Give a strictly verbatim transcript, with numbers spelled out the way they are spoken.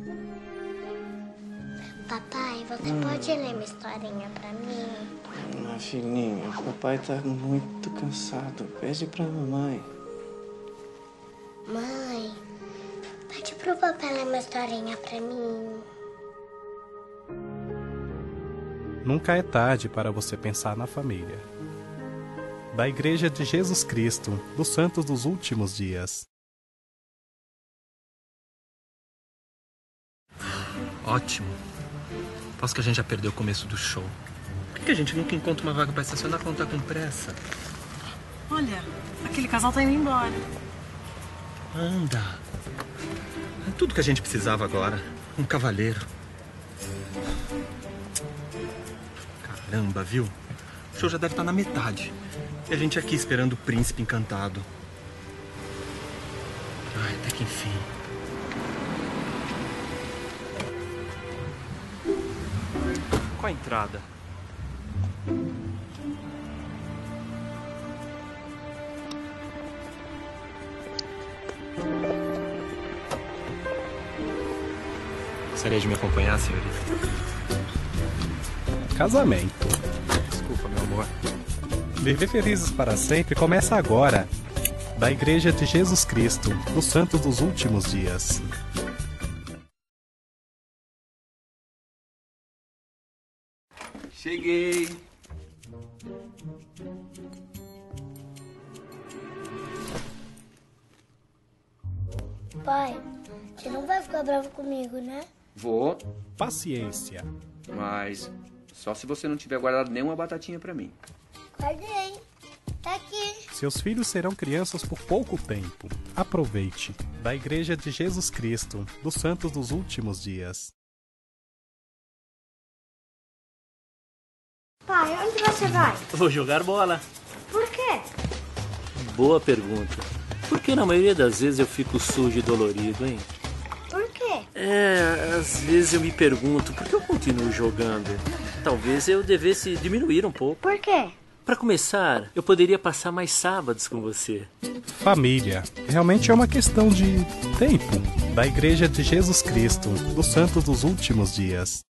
Papai, você hum. pode ler uma historinha pra mim? Ah, filhinha, o papai tá muito cansado. Pede pra mamãe. Mãe, pede pro papai ler uma historinha pra mim. Nunca é tarde para você pensar na família. Da Igreja de Jesus Cristo, dos Santos dos Últimos Dias. Ótimo. Aposto que a gente já perdeu o começo do show. Por que a gente nunca encontra uma vaga pra estacionar quando tá com pressa? Olha, aquele casal tá indo embora. Anda. É tudo que a gente precisava agora. Um cavalheiro. Caramba, viu? O show já deve estar na metade. E a gente aqui esperando o príncipe encantado. Ai, até que enfim. Qual a entrada? Gostaria de me acompanhar, senhorita? Casamento. Desculpa, meu amor. Viver felizes para sempre começa agora. Da Igreja de Jesus Cristo, dos Santos dos Últimos Dias. Cheguei. Pai, você não vai ficar bravo comigo, né? Vou, Paciência. mas só se você não tiver guardado nenhuma batatinha pra mim. Guardei. Tá aqui. Seus filhos serão crianças por pouco tempo. Aproveite. Da Igreja de Jesus Cristo, dos Santos dos Últimos Dias. Pai, onde você vai? Vou jogar bola. Por quê? Boa pergunta. Por que na maioria das vezes eu fico sujo e dolorido, hein? Por quê? É, às vezes eu me pergunto por que eu continuo jogando. Talvez eu devesse diminuir um pouco. Por quê? Para começar, eu poderia passar mais sábados com você. Família. Realmente é uma questão de tempo. Da Igreja de Jesus Cristo, dos Santos dos Últimos Dias.